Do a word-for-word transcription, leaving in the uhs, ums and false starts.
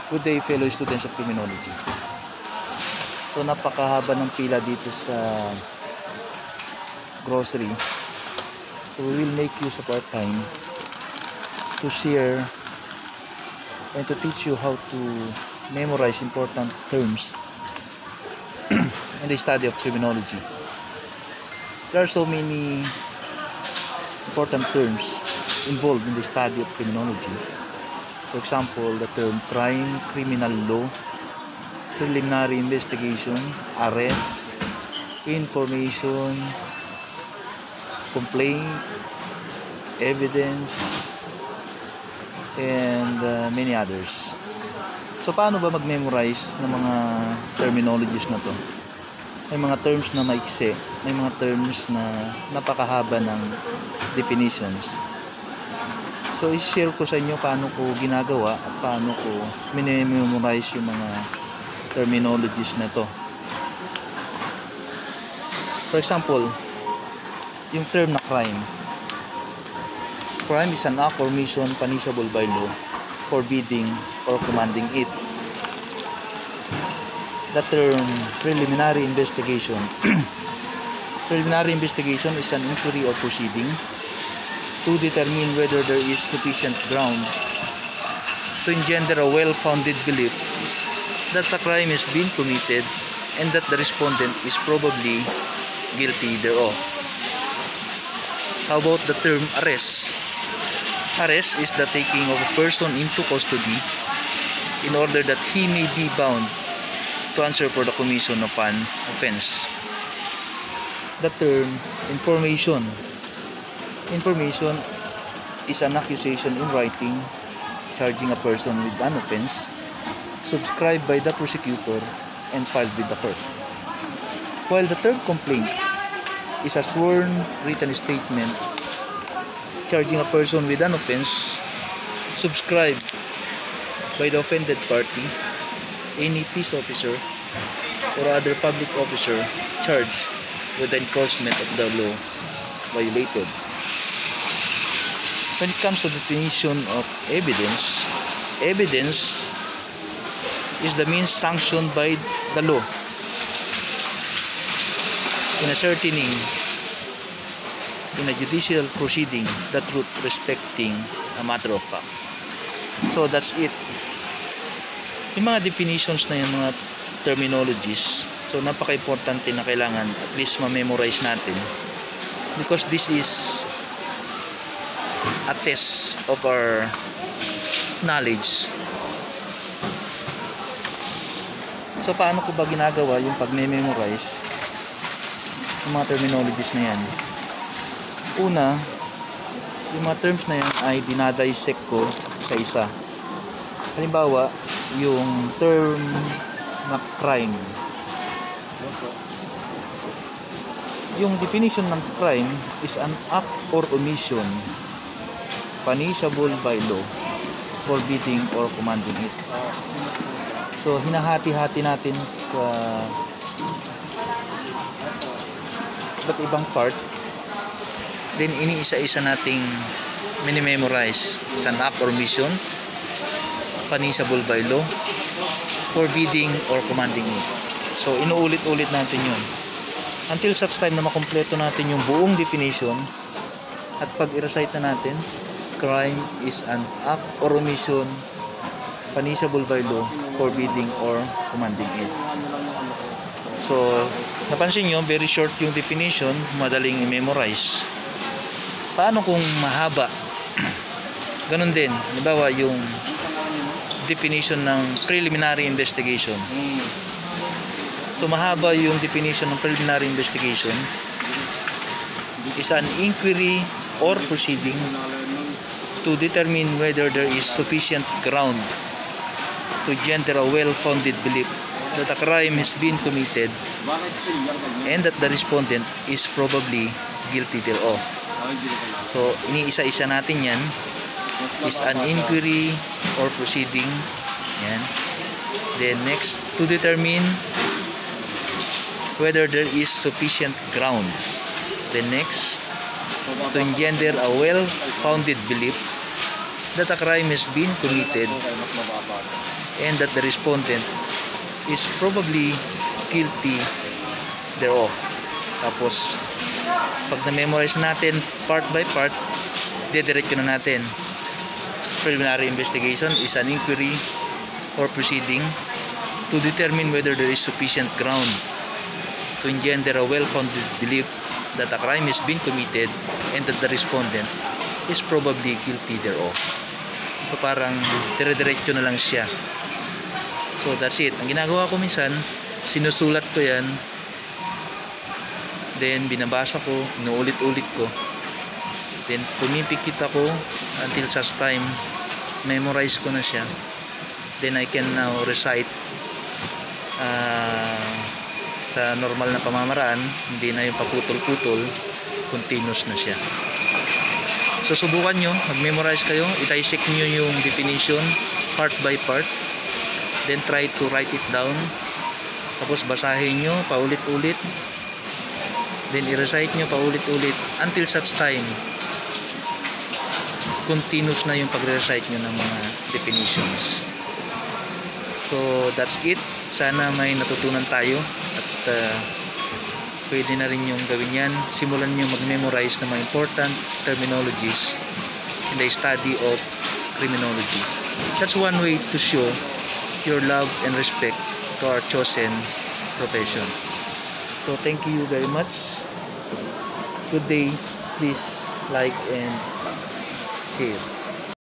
Good day, fellow students of criminology. So napakahaba ng pila dito sa grocery. So we will make use of our time to share and to teach you how to memorize important terms in the study of criminology. There are so many important terms involved in the study of criminology. For example, the term crime, criminal law, preliminary investigation, arrest, information, complaint, evidence, and uh, many others. So paano ba mag-memorize ng mga terminologies na to? May mga terms na maiksi, may mga terms na napakahaba ng definitions. So i-share ko sa inyo paano ko ginagawa at paano ko minimemorize yung mga terminologies na to. For example, yung term na crime. Crime is an act or mission punishable by law, forbidding or commanding it. The term preliminary investigation. Preliminary investigation is an inquiry or proceeding to determine whether there is sufficient ground to engender a well-founded belief that a crime has been committed and that the respondent is probably guilty thereof. How about the term arrest? Arrest is the taking of a person into custody in order that he may be bound to answer for the commission of an offense. The term information. Information is an accusation in writing charging a person with an offense subscribed by the prosecutor and filed with the court. While the term complaint is a sworn written statement charging a person with an offense subscribed by the offended party, any peace officer or other public officer charged with the enforcement of the law violated. When it comes to the definition of evidence, evidence is the means sanctioned by the law in ascertaining in a judicial proceeding the truth respecting a matter of fact. So that's it. Yung mga definitions na yung mga terminologies, so napaka-importante na kailangan at least ma-memorize natin because this is a test of our knowledge. So paano ko ba ginagawa yung pag-memorize yung mga terminologies na yan? Una, yung mga terms na yan ay dinadissect ko sa isa. Halimbawa, yung term na crime. Yung definition ng crime is an act or omission punishable by law, forbidding or commanding it. So hinahati-hati natin sa iba't ibang part, then iniisa-isa nating minimemorize. Is an act or mission punishable by law, forbidding or commanding it. So inuulit-ulit natin yun until such time na makumpleto natin yung buong definition. At pag i-recite na natin, crime is an act or omission punishable by law, forbidding or commanding it. So napansin nyo, very short yung definition, madaling i-memorize. Paano kung mahaba? Ganun din, halimbawa yung definition ng preliminary investigation. So mahaba yung definition ng preliminary investigation is an inquiry or proceeding to determine whether there is sufficient ground to engender a well-founded belief that a crime has been committed and that the respondent is probably guilty thereof. So iniisa-isa natin yan. Is an inquiry or proceeding. Yan. Then next, to determine whether there is sufficient ground. Then next, to engender a well-founded belief that a crime has been committed and that the respondent is probably guilty thereof. Tapos pag na-memorize natin part by part, dediretso na natin. Preliminary investigation is an inquiry or proceeding to determine whether there is sufficient ground to engender a well-founded belief that a crime has been committed and that the respondent is probably guilty thereof. So parang dire-diretso na lang siya. So that's it. Ang ginagawa ko minsan, sinusulat ko yan, then binabasa ko, inuulit-ulit ko, then pumipikit ako until such time memorize ko na siya, then I can now recite uh, sa normal na pamamaraan, hindi na yung paputol-putol, continuous na siya. So subukan nyo, mag-memorize kayo, i-dissect nyo yung definition part by part, then try to write it down, tapos basahin nyo paulit-ulit, then i-recite nyo paulit-ulit until such time continuous na yung pag-recite nyo ng mga definitions. So that's it. Sana may natutunan tayo at uh, pwede na rin yung gawin yan. Simulan nyo mag-memorize ng mga important terminologies in the study of criminology. That's one way to show your love and respect to our chosen profession. So thank you very much. Good day. Please like and share.